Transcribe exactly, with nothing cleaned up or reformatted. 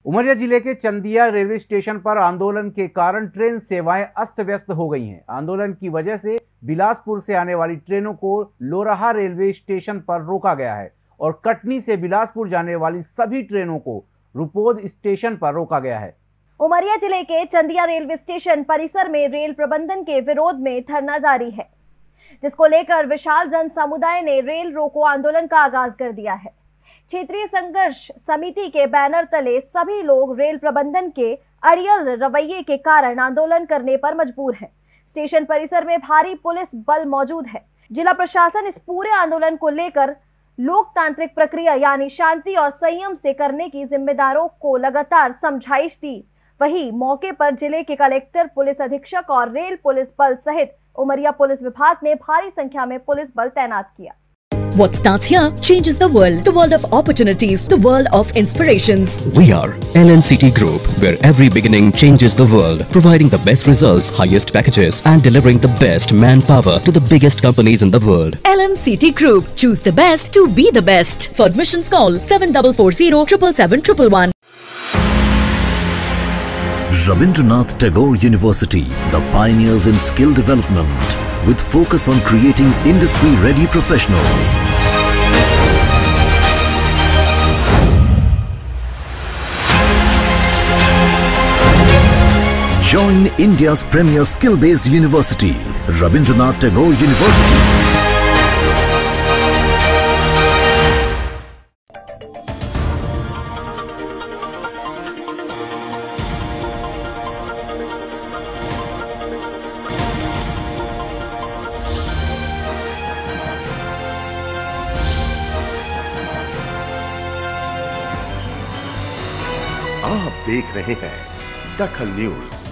उमरिया जिले के Chandia railway station पर आंदोलन के कारण ट्रेन सेवाएं अस्त व्यस्त हो गई हैं। आंदोलन की वजह से बिलासपुर से आने वाली ट्रेनों को लोरहा रेलवे स्टेशन पर रोका गया है और कटनी से बिलासपुर जाने वाली सभी ट्रेनों को रुपोद स्टेशन पर रोका गया है। उमरिया जिले के चंदिया रेलवे स्टेशन परिसर में रेल प्रबंधन के विरोध में धरना जारी है, जिसको लेकर विशाल जन समुदाय ने रेल रोको आंदोलन का आगाज कर दिया है। क्षेत्रीय संघर्ष समिति के बैनर तले सभी लोग रेल प्रबंधन के अड़ियल रवैये के कारण आंदोलन करने पर मजबूर है। स्टेशन परिसर में भारी पुलिस बल मौजूद है। जिला प्रशासन इस पूरे आंदोलन को लेकर लोकतांत्रिक प्रक्रिया यानी शांति और संयम से करने की जिम्मेदारों को लगातार समझाइश दी। वहीं मौके पर जिले के कलेक्टर, पुलिस अधीक्षक और रेल पुलिस बल सहित उमरिया पुलिस विभाग ने भारी संख्या में पुलिस बल तैनात किया। What starts here changes the world. The world of opportunities, the world of inspirations. We are L N C T Group, where every beginning changes the world, providing the best results, highest packages, and delivering the best manpower to the biggest companies in the world. L N C T Group. Choose the best to be the best. For admissions, call seven four four zero seven seven seven one one. Rabindranath Tagore University, the pioneers in skill development, with focus on creating industry-ready professionals. Join India's premier skill-based university, Rabindranath Tagore University. आप देख रहे हैं दखल news.